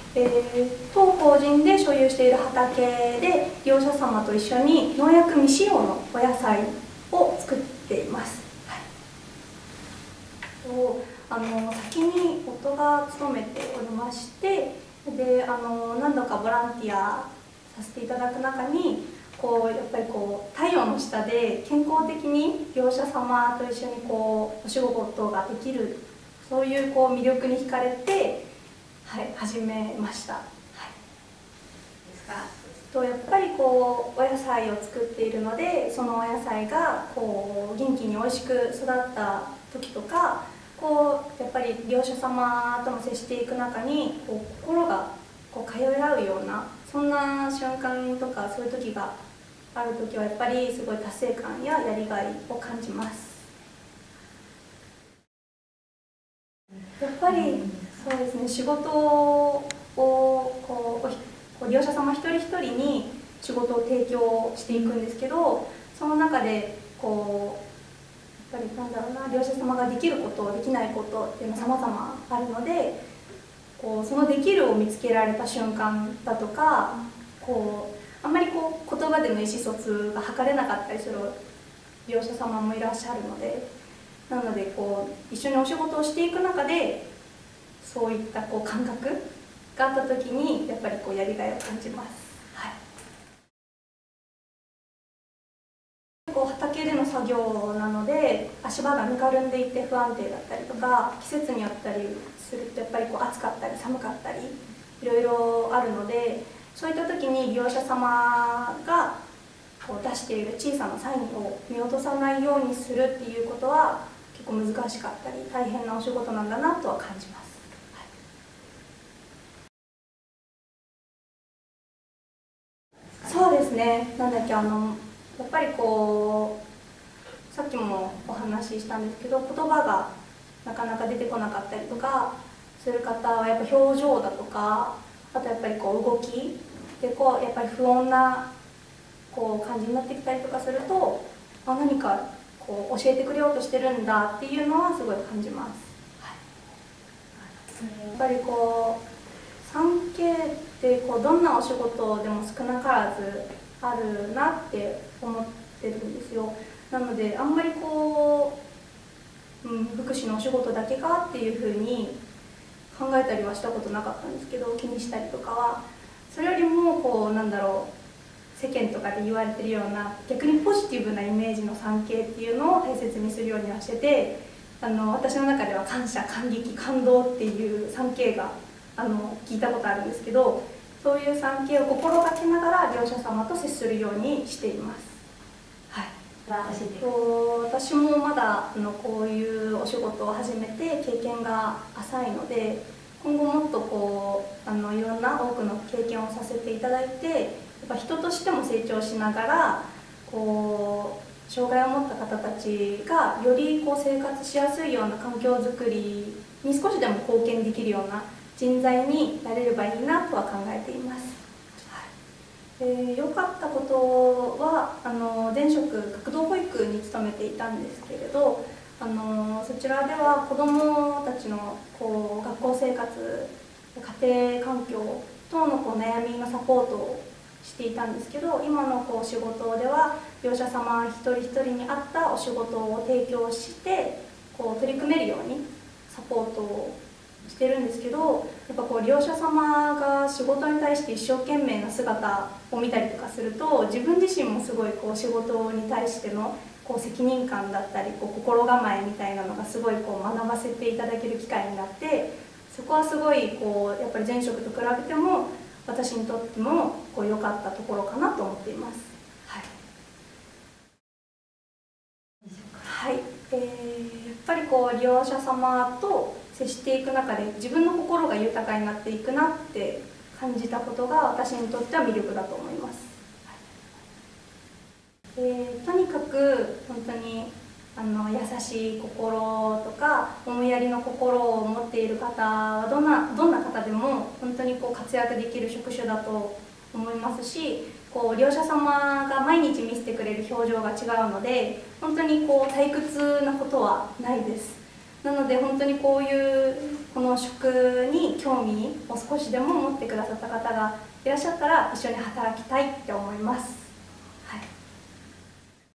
当法人で所有している畑で利用者様と一緒に農薬未使用のお野菜を作っています。先に夫が勤めておりまして、で何度かボランティアさせていただく中にやっぱり太陽の下で健康的に利用者様と一緒にお仕事ができる、そういう魅力に惹かれて、始めました。やっぱりお野菜を作っているので、そのお野菜が元気に美味しく育った時とか、やっぱり利用者様とも接していく中に心が通い合うような、そんな瞬間とか、そういう時がある時はやっぱりすごい達成感ややりがいを感じます。やっぱりそうですね、仕事を利用者様一人一人に仕事を提供していくんですけど、その中でやっぱり利用者様ができること、できないことっていうのは様々あるので、そのできるを見つけられた瞬間だとか、あんまり言葉での意思疎通が図れなかったりする利用者様もいらっしゃるので、なので一緒にお仕事をしていく中で、そういった感覚があった時にやっぱりやりがいを感じます。畑での作業なので、足場がぬかるんでいて不安定だったりとか、季節によったりするとやっぱり暑かったり寒かったりいろいろあるので、そういった時に利用者様が出している小さなサインを見落とさないようにするっていうことは結構難しかったり大変なお仕事なんだなとは感じます。そうですね、やっぱりさっきもお話ししたんですけど、言葉がなかなか出てこなかったりとかする方は、やっぱ表情だとか、あとやっぱり動きでやっぱり不穏な感じになってきたりとかすると、何か教えてくれようとしてるんだっていうのはすごい感じます。やっぱり3K ってどんなお仕事でも少なからずあるなって思ってるんですよ。なのであんまり福祉のお仕事だけかっていうふうに考えたりはしたことなかったんですけど、気にしたりとかは、それよりも世間とかで言われてるような逆にポジティブなイメージの 3K っていうのを大切にするようにはしてて、私の中では感謝、感激、感動っていう 3K が聞いたことあるんですけど、そういう 3K を心がけながら利用者様と接するようにしています。私もまだこういうお仕事を始めて経験が浅いので、今後もっといろんな多くの経験をさせていただいて、やっぱ人としても成長しながら障害を持った方たちがより生活しやすいような環境づくりに少しでも貢献できるような人材になれればいいなとは考えています。良かったことは前職学童保育に勤めていたんですけれど、そちらでは子どもたちの学校生活、家庭環境等の悩みのサポートをしていたんですけど、今の仕事では利用者様一人一人に合ったお仕事を提供して取り組めるようにサポートをしてるんですけど、やっぱ利用者様が仕事に対して一生懸命な姿を見たりとかすると、自分自身もすごい仕事に対しての責任感だったり心構えみたいなのがすごい学ばせていただける機会になって、そこはすごいやっぱり前職と比べても私にとっても良かったところかなと思っています。はい、やっぱり利用者様と接していく中で自分の心が豊かになっていくなって感じたことが私にとっては魅力だと思います。とにかく本当に優しい心とか思いやりの心を持っている方はどんな方でも本当に活躍できる職種だと思いますし、利用者様が毎日見せてくれる表情が違うので、本当に退屈なことはないです。 なので本当にこういうこの職に興味を少しでも持ってくださった方がいらっしゃったら一緒に働きたいって思います。